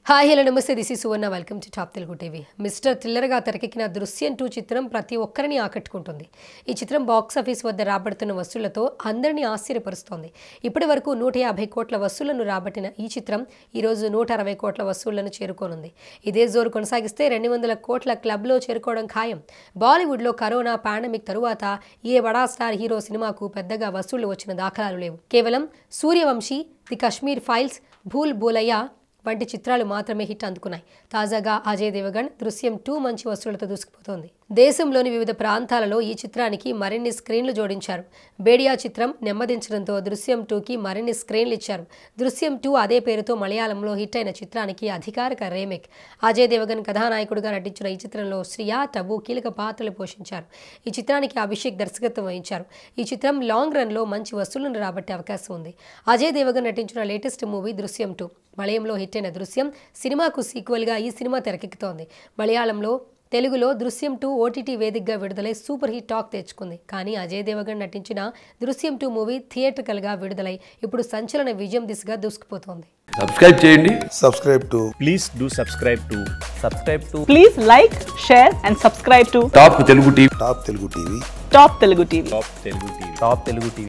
Hi hello నమస్తే this is Suvarna welcome to top Telugu TV. Mister థ్రిల్లర్గా తెరకెక్కిన దృశ్యం 2 చిత్రం ప్రతి ఒక్కరిని ఆకట్టుకుంటుంది. ఈ చిత్రం బాక్సాఫీస్ వద్ద రాబడుతున్న వసూళ్లతో అందరినీ ఆశ్చర్యపరుస్తోంది. ఇప్పటి వరకు 150 కోట్ల వసూళ్లను రాబట్టిన ఈ చిత్రం ఈరోజు 160 కోట్ల వసూళ్లను చేరుకోనుంది. ఇదే జోరు కొనసాగిస్తే 200 కోట్ల క్లబ్లో చేరుకోవడం ఖాయం. బాలీవుడ్లో కరోనా పాండమిక్ తరువాత ఏ బడా స్టార్ హీరో సినిమాకు పెద్దగా వసూళ్లు వచ్చిన దాఖలాలు లేవు. కేవలం సూర్యవంశీ, ది కశ్మీర్ ఫైల్స్, భూల్ భూలయ్యా వంటి చిత్రాలు మాత్రమే హిట్ అందుకున్నాయి. తాజాగా అజయ్ దేవగన్ దృశ్యం 2 మంచి వసూళ్లతో దూసుకుపోతోంది. దేశంలోని వివిధ ప్రాంతాలలో ఈ చిత్రానికి మరిన్ని స్క్రీన్లు జోడించారు. బేడియా చిత్రం నెమ్మదించడంతో దృశ్యం 2కి మరిన్ని స్క్రీన్లు ఇచ్చారు. దృశ్యం 2 అదే పేరుతో మలయాళంలో హిట్ అయిన చిత్రానికి అధికారిక రీమేక్. అజయ్ దేవగన్ కథానాయకుడిగా నటించిన ఈ చిత్రంలో శ్రియా, టబు కీలక పాత్రలు పోషించారు. ఈ చిత్రానికి అభిషేక్ దర్శకత్వం వహించారు. ఈ చిత్రం లాంగ్ రన్లో మంచి వసూళ్లను రాబట్టే అవకాశం ఉంది. అజయ్ దేవగన్ నటించిన లేటెస్ట్ మూవీ దృశ్యం 2. మలయంలో హిట్ అయిన దృశ్యం సినిమాకు సీక్వెల్గా ఈ సినిమా తెరకెక్కుతోంది. మలయాళంలో తెలుగులో దృశ్యం 2 ఓటీటీ వేదికగా విడుదలై సూపర్ హిట్ టాక్ తెచ్చుకుంది. కానీ అజయ్ దేవగన్ నటించిన దృశ్యం 2 మూవీ థియేట్రికల్గా విడుదలై ఇప్పుడు సంచలన విజయం దిశగా దూసుకుపోతోంది. సబ్స్క్రైబ్ చేయండి. Please do subscribe to. Please like, share and subscribe to top Telugu TV. Top Telugu TV. Top Telugu TV.